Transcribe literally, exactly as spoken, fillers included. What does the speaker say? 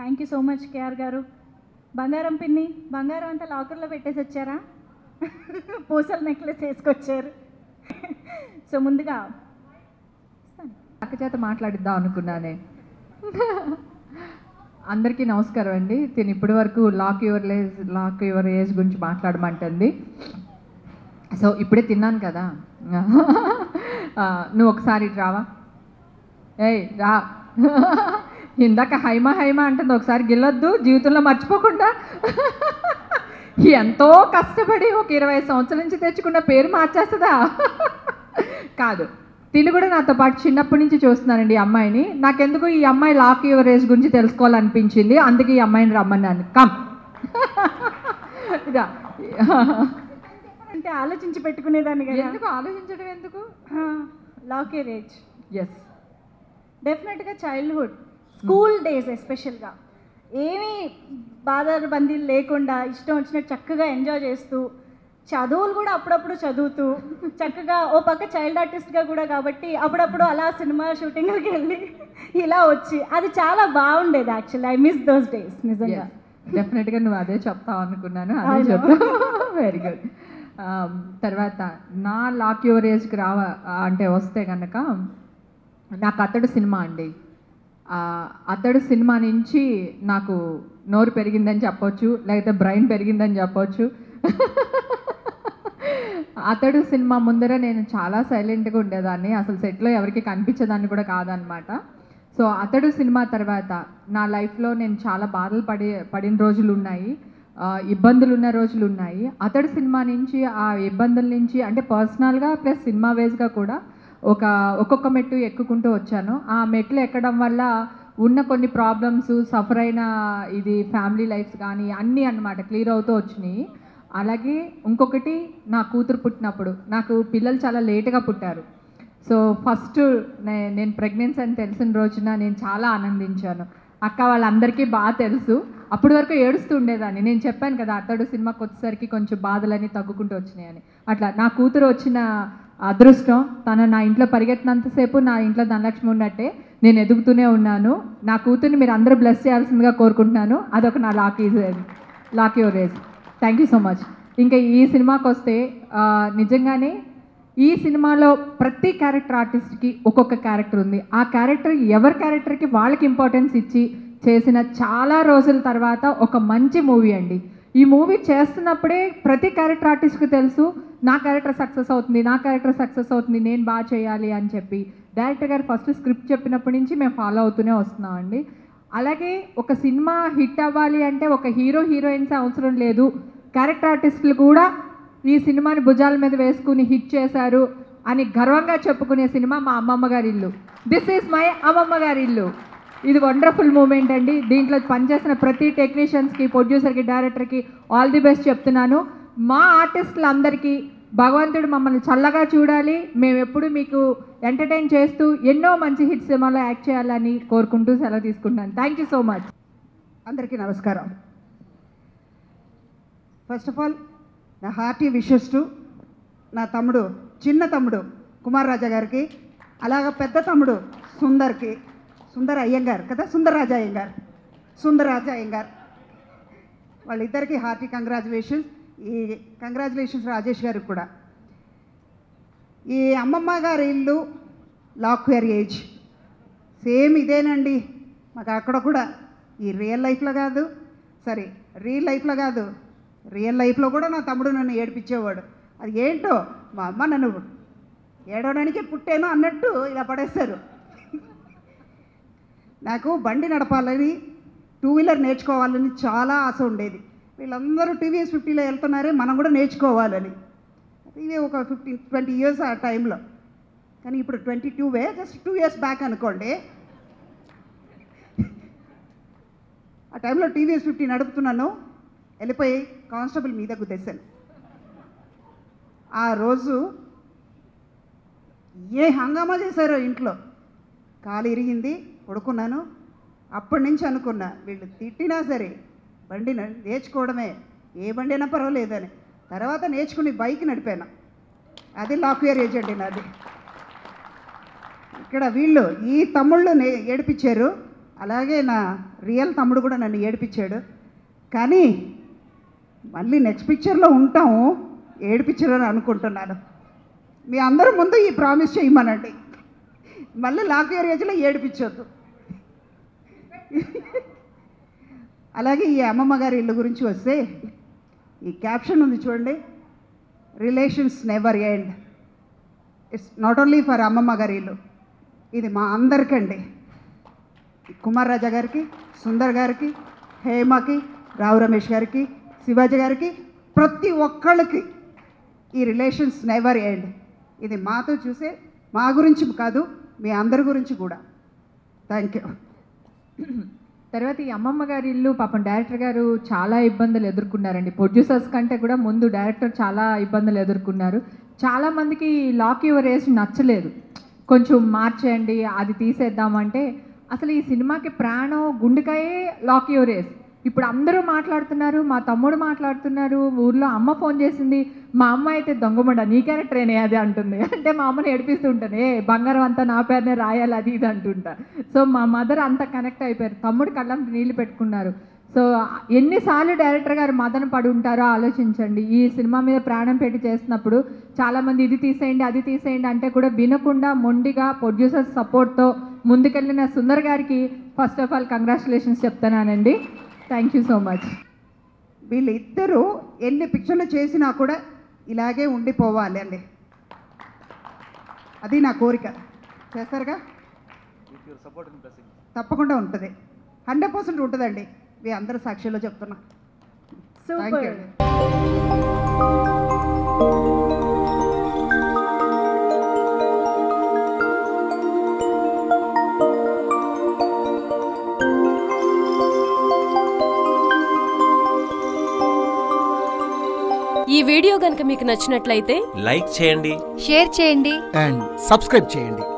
Thank you so much K R గారు. బంగారం పిన్ని, బంగారం అంతా లాకర్లో పెట్టేసి వచ్చారా? పూసల నెక్లెస్ వేసుకొచ్చారు. సో ముందుగా అక్క చేత మాట్లాడిద్దాం అనుకున్నానే. అందరికీ నమస్కారం అండి. నేను ఇప్పటి వరకు lock your age lock your age గురించి మాట్లాడమంటుంది. సో ఇప్పుడే తిన్నాను కదా, నువ్వు ఒకసారి రావా? ఏయ్ రా. ఇందాక హైమా హైమా అంటుంది, ఒకసారి గిల్లొద్దు జీవితంలో మర్చిపోకుండా. ఎంతో కష్టపడి ఒక ఇరవై సంవత్సరాల నుంచి తెచ్చుకున్న పేరు మార్చేస్తుందా? కాదు, తిని కూడా నాతో పాటు చిన్నప్పటి నుంచి చూస్తున్నానండి ఈ అమ్మాయిని. నాకెందుకు ఈ అమ్మాయి లాక్ యువర్ ఏజ్ గురించి తెలుసుకోవాలనిపించింది, అందుకే ఈ అమ్మాయిని రమ్మన్నాను. కమ్. అంటే ఆలోచించి పెట్టుకునేదాన్ని కదా. ఎందుకు ఆలోచించడం ఎందుకు? లాక్ యువర్ ఏజ్ ఎస్, డెఫినెట్గా చైల్డ్హుడ్, స్కూల్ డేస్ ఎస్పెషల్గా ఏమీ బాధలు బందీలు లేకుండా ఇష్టం వచ్చినట్టు చక్కగా ఎంజాయ్ చేస్తూ, చదువులు కూడా అప్పుడప్పుడు చదువుతూ చక్కగా ఓ పక్క చైల్డ్ ఆర్టిస్ట్గా కూడా కాబట్టి అప్పుడప్పుడు అలా సినిమా షూటింగ్కి వెళ్ళి ఇలా వచ్చి అది చాలా బాగుండేది. Actually I miss those days నిజంగా. డెఫినెట్గా నువ్వు అదే చెప్తావు అనుకున్నాను, అదే చెప్తావు. Very good. తర్వాత నా లాక్ యువర్ ఏజ్కి రావ అంటే వస్తే కనుక నాకు అతడు సినిమా అండి. అతడు సినిమా నుంచి నాకు నోరు పెరిగిందని చెప్పొచ్చు, లేకపోతే బ్రెయిన్ పెరిగిందని చెప్పొచ్చు. అతడు సినిమా ముందర నేను చాలా సైలెంట్గా ఉండేదాన్ని, అసలు సెట్లో ఎవరికి కనిపించేదాన్ని కూడా కాదనమాట. సో అతడు సినిమా తర్వాత నా లైఫ్లో నేను చాలా బాధలు పడి పడిన రోజులు ఉన్నాయి, ఇబ్బందులు ఉన్న రోజులు ఉన్నాయి. అతడు సినిమా నుంచి ఆ ఇబ్బందుల నుంచి అంటే పర్సనల్గా ప్లస్ సినిమా వేస్గా కూడా ఒక ఒక్కొక్క మెట్టు ఎక్కుకుంటూ వచ్చాను. ఆ మెట్లు ఎక్కడం వల్ల ఉన్న కొన్ని ప్రాబ్లమ్స్, సఫర్ అయిన ఇది ఫ్యామిలీ లైఫ్స్ కానీ అన్నీ అన్నమాట క్లియర్ అవుతూ వచ్చినాయి. అలాగే ఇంకొకటి, నా కూతురు పుట్టినప్పుడు నాకు పిల్లలు చాలా లేటుగా పుట్టారు. సో ఫస్ట్ నే నేను ప్రెగ్నెన్సీ అని తెలిసిన రోజున నేను చాలా ఆనందించాను. అక్క వాళ్ళందరికీ బాగా తెలుసు, అప్పటి వరకు ఏడుస్తూ ఉండేదాన్ని. నేను చెప్పాను కదా అతడు సినిమాకి వచ్చేసరికి కొంచెం బాధలన్నీ తగ్గుకుంటూ వచ్చినాయని. అట్లా నా కూతురు వచ్చిన అదృష్టం, తను నా ఇంట్లో పరిగెత్తినంతసేపు నా ఇంట్లో ధనలక్ష్మి ఉన్నట్టే నేను ఎదుగుతూనే ఉన్నాను. నా కూతుర్ని మీరు అందరూ బ్లెస్ చేయాల్సిందిగా కోరుకుంటున్నాను. అదొక నా lock is lock your age. Thank you so much. ఇంకా ఈ సినిమాకి వస్తే నిజంగానే ఈ సినిమాలో ప్రతి క్యారెక్టర్ ఆర్టిస్ట్కి ఒక్కొక్క క్యారెక్టర్ ఉంది. ఆ క్యారెక్టర్ ఎవరి క్యారెక్టర్కి వాళ్ళకి ఇంపార్టెన్స్ ఇచ్చి చేసిన చాలా రోజుల తర్వాత ఒక మంచి మూవీ అండి. ఈ మూవీ చేస్తున్నప్పుడే ప్రతి క్యారెక్టర్ ఆర్టిస్ట్కి తెలుసు నా క్యారెక్టర్ సక్సెస్ అవుతుంది, నా క్యారెక్టర్ సక్సెస్ అవుతుంది, నేను బాగా చేయాలి అని చెప్పి డైరెక్టర్ గారు ఫస్ట్ స్క్రిప్ట్ చెప్పినప్పటి నుంచి మేము ఫాలో అవుతూనే వస్తున్నామండి. అలాగే ఒక సినిమా హిట్ అవ్వాలి అంటే ఒక హీరో హీరోయిన్స్ అవసరం లేదు, క్యారెక్టర్ ఆర్టిస్టులు కూడా ఈ సినిమాని భుజాల మీద వేసుకుని హిట్ చేశారు అని గర్వంగా చెప్పుకునే సినిమా మా అమ్మమ్మ గారి ఇల్లు. దిస్ ఈజ్ మై అమ్మమ్మ గారి ఇల్లు. ఇది వండర్ఫుల్ మూమెంట్ అండి. దీంట్లో పనిచేసిన ప్రతి టెక్నీషియన్స్కి, ప్రొడ్యూసర్కి, డైరెక్టర్కి ఆల్ ది బెస్ట్ చెప్తున్నాను. మా ఆర్టిస్టులందరికీ భగవంతుడు మమ్మల్ని చల్లగా చూడాలి, మేము ఎప్పుడు మీకు ఎంటర్టైన్ చేస్తూ ఎన్నో మంచి హిట్ సినిమాలో యాక్ట్ చేయాలని కోరుకుంటూ సెలవు తీసుకుంటున్నాను. Thank you so much. అందరికీ నమస్కారం. ఫస్ట్ ఆఫ్ ఆల్ నా హార్టీ విషెస్ టు నా తమ్ముడు, చిన్న తమ్ముడు కుమార్ రాజా గారికి, అలాగ పెద్ద తమ్ముడు సుందర్కి, సుందర అయ్యంగార్ కదా, సుందరరాజ అయ్యంగార్, సుందరరాజ అయ్యంగార్, వాళ్ళిద్దరికీ హార్టీ కంగ్రాచులేషన్స్. ఈ కంగ్రాచులేషన్స్ రాజేష్ గారికి కూడా. ఈ అమ్మమ్మ గారి ఇల్లు లాక్ యువర్ ఏజ్ సేమ్ ఇదేనండి. మాకు అక్కడ కూడా ఈ రియల్ లైఫ్లో కాదు, సరే రియల్ లైఫ్లో కాదు, రియల్ లైఫ్లో కూడా నా తమ్ముడు నన్ను ఏడిపించేవాడు. అది ఏంటో మా అమ్మ నన్ను ఏడవడానికే పుట్టాను అన్నట్టు ఇలా పడేస్తారు. నాకు బండి నడపాలని, టూ వీలర్ నేర్చుకోవాలని చాలా ఆశ ఉండేది. వీళ్ళందరూ టీవీఎస్ ఫిఫ్టీలో వెళ్తున్నారే, మనం కూడా నేర్చుకోవాలని. ఇది ఒక ఫిఫ్టీన్ ట్వంటీ ఇయర్స్ ఆ టైంలో. కానీ ఇప్పుడు twenty two way just two years back అనుకోండి. ఆ టైంలో టీవీఎస్ ఫిఫ్టీ నడుపుతున్నాను, వెళ్ళిపోయి కానిస్టేబుల్ మీద గుద్దేశాను. ఆ రోజు ఏ హంగామా చేశారో ఇంట్లో, కాలు ఇరిగింది, పడుకున్నాను. అప్పటి నుంచి అనుకున్నా వీళ్ళు తిట్టినా సరే బండి నేర్చుకోవడమే, ఏ బండి అయినా పర్వాలేదని. తర్వాత నేర్చుకుని బైక్ నడిపాను. అది లాక్ యువర్ ఏజ్ అండి నాది. ఇక్కడ వీళ్ళు ఈ తమ్ముళ్ళు ఏడిపించారు, అలాగే నా రియల్ తమ్ముడు కూడా నన్ను ఏడిపించాడు. కానీ మళ్ళీ నెక్స్ట్ పిక్చర్లో ఉంటాము, ఏడిపించరని అనుకుంటున్నాను. మీ అందరూ ముందు ఈ ప్రామిస్ చేయమనండి, మళ్ళీ లాక్ ఏరియాలో ఏడిపించొద్దు. అలాగే ఈ అమ్మమ్మ గారి ఇల్లు గురించి వస్తే ఈ క్యాప్షన్ ఉంది చూడండి, relations never end. It's not only for అమ్మమ్మ గారి ఇల్లు, ఇది మా అందరికండి. కుమార్ రాజా గారికి, సుందర్ గారికి, హేమకి, రావు రమేష్ గారికి, శివాజీ గారికి, ప్రతి ఒక్కళ్ళకి ఈ రిలేషన్స్ నెవర్ ఎండ్. ఇది మాతో చూసే మా గురించి కాదు, మీ అందరి గురించి కూడా. Thank you. తర్వాత ఈ అమ్మమ్మ గారి ఇల్లు పాపం డైరెక్టర్ గారు చాలా ఇబ్బందులు ఎదుర్కొన్నారండి. ప్రొడ్యూసర్స్ కంటే కూడా ముందు డైరెక్టర్ చాలా ఇబ్బందులు ఎదుర్కొన్నారు. చాలామందికి లాక్ యువర్ ఏజ్ నచ్చలేదు, కొంచెం మార్చేయండి అది తీసేద్దామంటే అసలు ఈ సినిమాకి ప్రాణం గుండెకాయే లాక్ యువర్ ఏజ్. ఇప్పుడు అందరూ మాట్లాడుతున్నారు, మా తమ్ముడు మాట్లాడుతున్నారు, ఊర్లో అమ్మ ఫోన్ చేసింది, మా అమ్మ అయితే దొంగమండ నీ క్యారెక్టరేనే అది అంటుంది. అంటే మా అమ్మని ఏడిపిస్తూ ఉంటాను, ఏ బంగారం అంతా నా పేరునే రాయాలి అది ఇది అంటుంటా. సో మా మదర్ అంత కనెక్ట్ అయిపోయారు, తమ్ముడు కళ్ళం నీళ్ళు పెట్టుకున్నారు. సో ఎన్నిసార్లు డైరెక్టర్ గారు మదన పడి ఉంటారో ఆలోచించండి. ఈ సినిమా మీద ప్రాణం పెట్టి చేస్తున్నప్పుడు చాలామంది ఇది తీసేయండి అది తీసేయండి అంటే కూడా వినకుండా మొండిగా ప్రొడ్యూసర్ సపోర్ట్తో ముందుకెళ్ళిన సుందర్ గారికి ఫస్ట్ ఆఫ్ ఆల్ కంగ్రాచులేషన్స్ చెప్తున్నానండి. Thank you so much. వీళ్ళిద్దరూ ఎన్ని పిక్చర్లు చేసినా కూడా ఇలాగే ఉండిపోవాలి అండి, అది నా కోరిక. చేస్తారుగా? తప్పకుండా ఉంటుంది, హండ్రెడ్ పర్సెంట్ ఉంటుందండి. మీ అందరూ సాక్షిలో చెప్తున్నా. Thank you. ఈ వీడియో గనుక మీకు నచ్చినట్లయితే లైక్ చేయండి, షేర్ చేయండి అండ్ సబ్స్క్రైబ్ చేయండి.